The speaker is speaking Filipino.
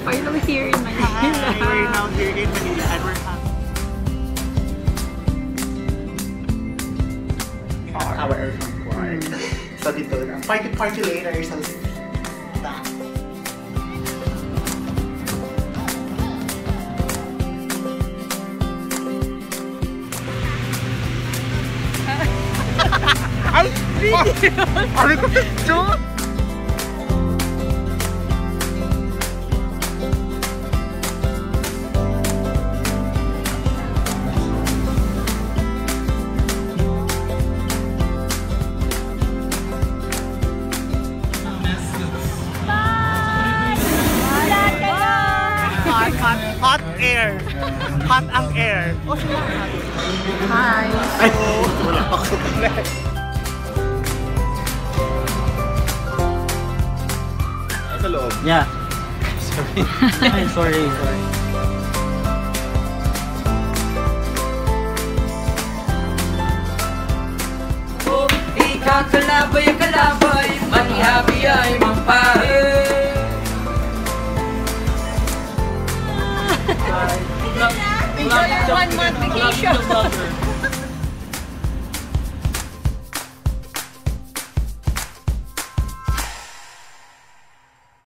finally here in Manila. We're now here in Manila and we're at our airport court. So dito, party later. So that. Ay! Ano ko ito? Hot air. Hot ang air. Oh, sila hot. Hi! Ay, wala pa ako pala. Sa loob. Yeah. Sorry. sorry. Kalabay, manihabi ay mampahe. Enjoy your 1 month vacation.